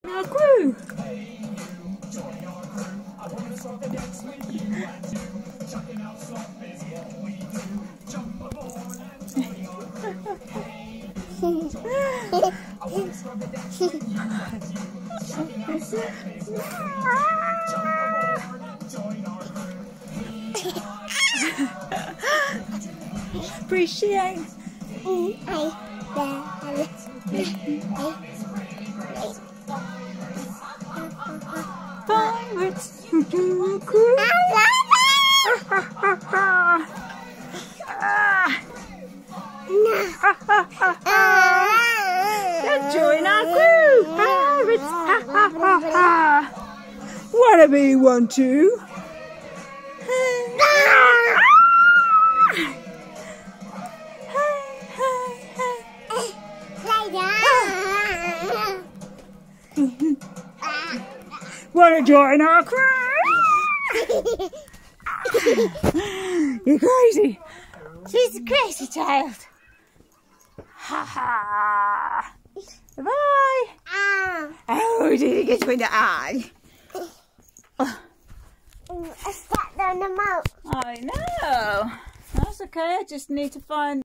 Our crew. Appreciate. Pirates who do crew. Join our crew, pirates. Wanna be one too? Wanna join our crew? You're crazy. She's a crazy child. Ha ha. Bye. Oh, did you get in the eye? I stepped on the mouth. I know. That's okay. I just need to find